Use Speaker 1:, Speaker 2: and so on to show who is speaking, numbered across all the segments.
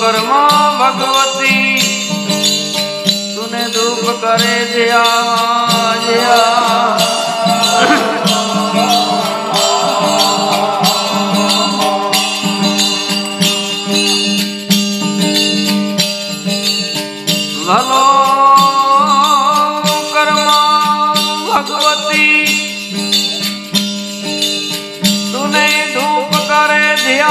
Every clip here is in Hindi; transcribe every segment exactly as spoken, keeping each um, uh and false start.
Speaker 1: कर्मा भगवती तूने धूप करे जया जया भलो कर्मा भगवती तूने धूप करे दिया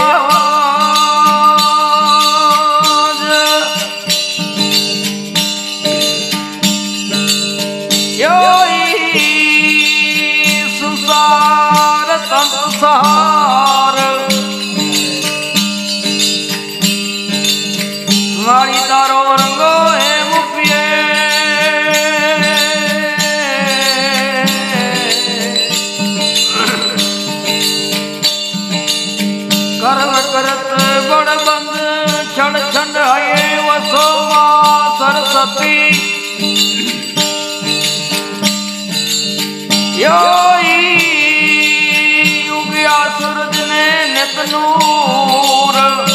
Speaker 1: सुसार संसार मारी तारो रंगो है मुपिए करव करत बड़ बंद छड़ छंड आए वसो मां सरस्वती योई उगया सूरज ने नित नूर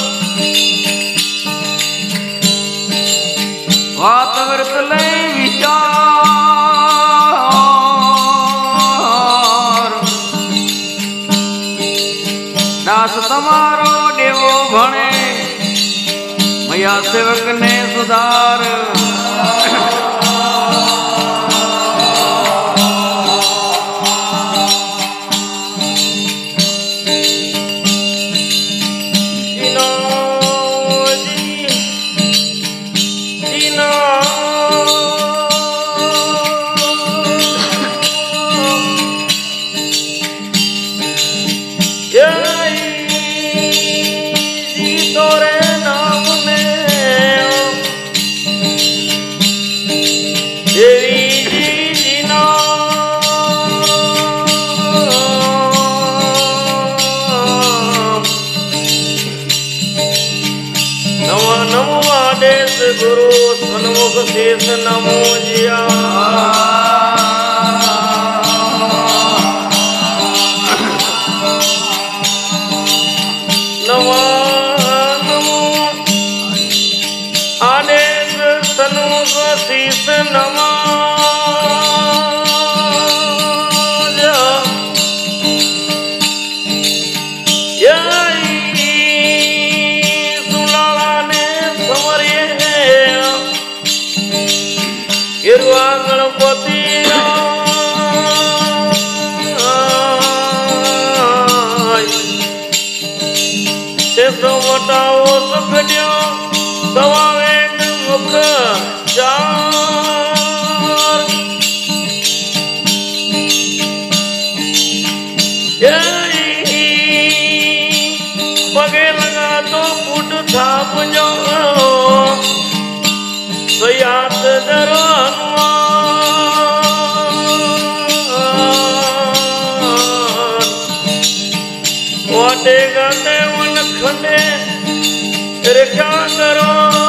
Speaker 1: वात व्रत ले विचार दास तमारो देवो भणे मैया सेवक ने सुधार गुरु सन्मुख शेष नमो जिया नमो नमो आदेश सन्मुख शेष नमो गणपति सो वटाओ सखड़ियो सवावे मुख चार पगे लगा तो पुट था पुजो सयात दरो वाटे गाते वन खंडे रक्षा करो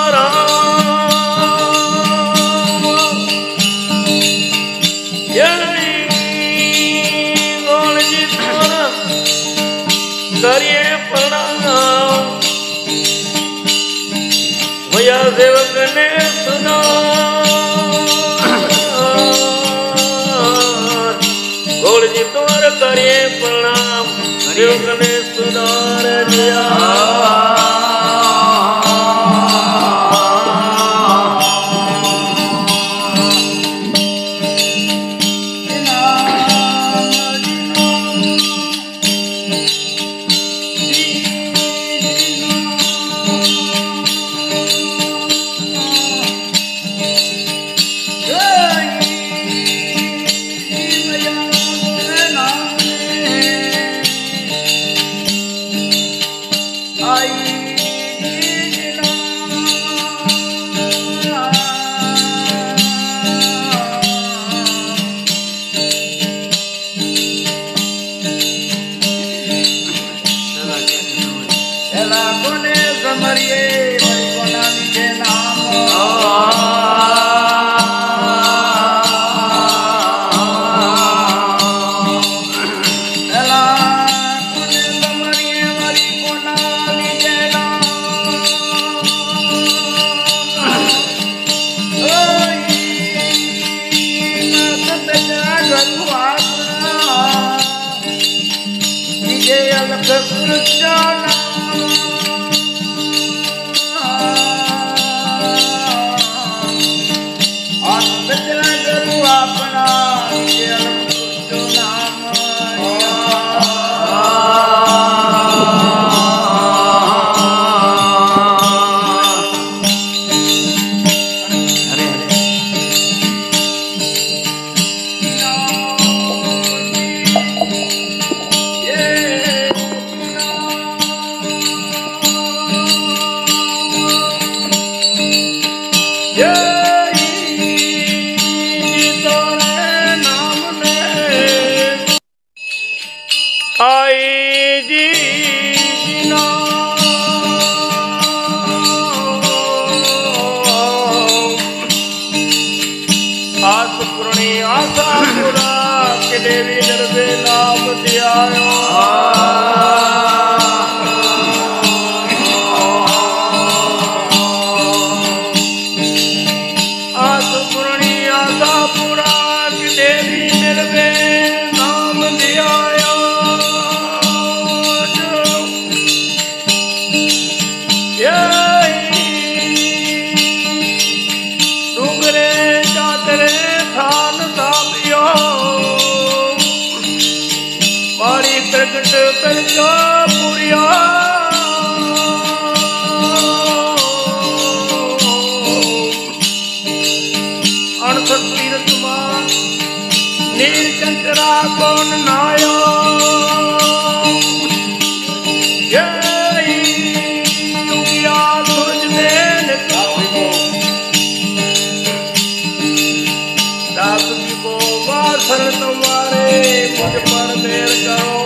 Speaker 1: राम जय गोल जी तोरा करिए प्रणाम भैया सेवक ने सुनो गोल जी तोरा करिए प्रणाम सेवक ने सुधार दिया देवी दरबे नाम दियायो आस पूर्णी आशा पूरा कि देवी दरबे नाम दियायो डूंगरे चादरे थान तापियो मारी प्रकट करके पुरिया अड़सठ तीर्थ मां नीलकंठरा कौन नायो सर तुम्हारे मुझ पर देर करो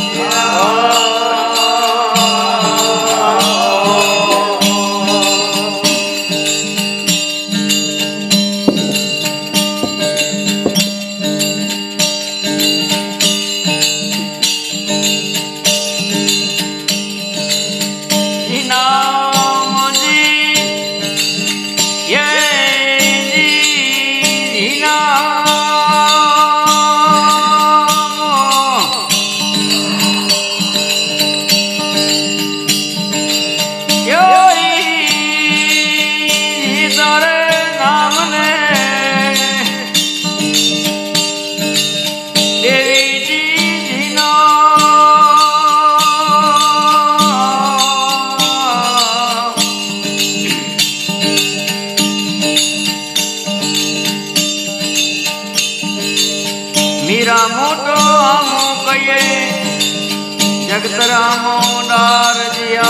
Speaker 1: मीरा मोटो आमो कये जगत रामो डार जिया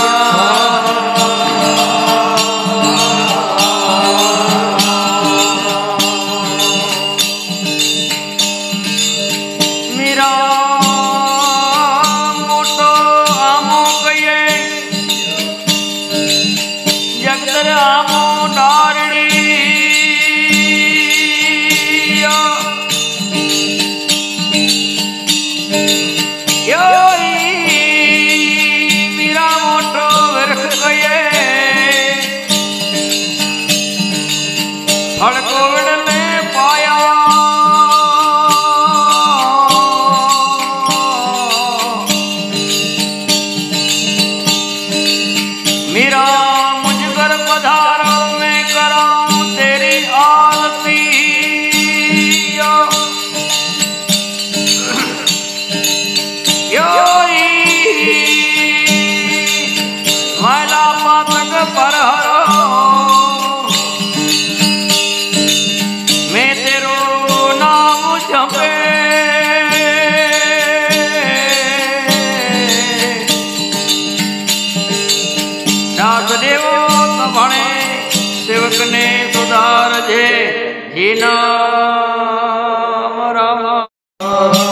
Speaker 1: मीरा मोटो आमो कये जगत रामो डारड़ी मीरा मोटो वर्ष गये फल कोविड में पाया मीरा मुझ घर पधारो में कराऊं तेरी आरती मैला पातक पर हरो मैं तेरो नाम जपे दास देवो तभणे सेवक ने सुधार जे जी नाम राम